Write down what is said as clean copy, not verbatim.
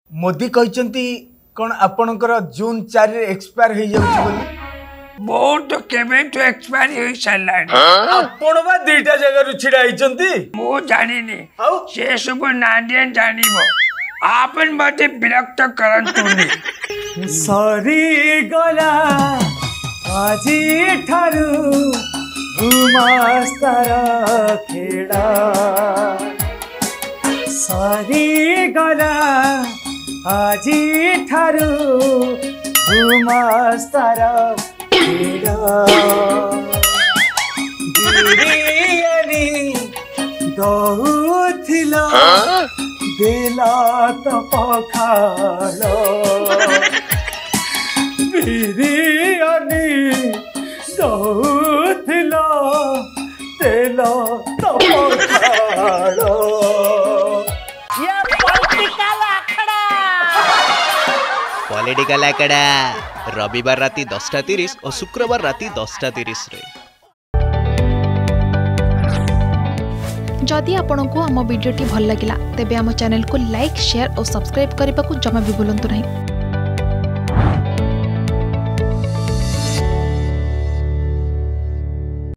मोदी कहते कौन आपणकर जून 4 एक्सपायर हो जाउछि बोली बहुत केबे तो एक्सपायर हो सालानी आपण बा दुईटा जगह रु छिड़ा आइचंती मो जानी नी आउ से सब नादियन जानिबो आपन मते विरक्त करंतुनी सरी गला आजी ठारू घुमास्तर खेड़ा सरी गला आजी ठारू घुमास्तर खेड़ा बिरियानी दउथिला बेला तो पखालो बिरियानी दउथिला बेला तो पखालो ये पॉलिटिकल आंकड़ा रविवार राति 10:30 और शुक्रवार राति 10:30 रे। जदि आपंक आम भिडी भल लगा तेब आम चैनल को लाइक शेयर और सब्सक्राइब करने को जमा भी भूलु नहीं।